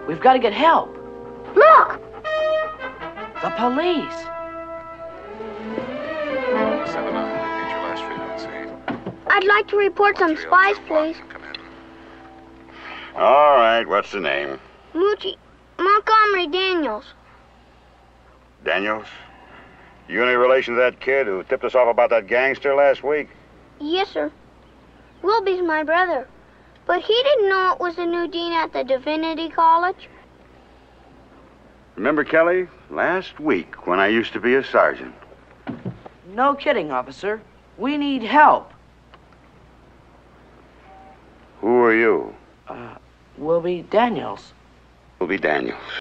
We've got to get help. Look! The police. 7-9, repeat your last frequency. I'd like to report some spies, please. Come in. All right, what's the name? Montgomery Daniels. Daniels? You any relation to that kid who tipped us off about that gangster last week? Yes, sir. Wilby's my brother. But he didn't know it was the new dean at the Divinity College. Remember, Kelly, last week when I used to be a sergeant? No kidding, officer. We need help. Who are you? Wilby Daniels. Wilby Daniels.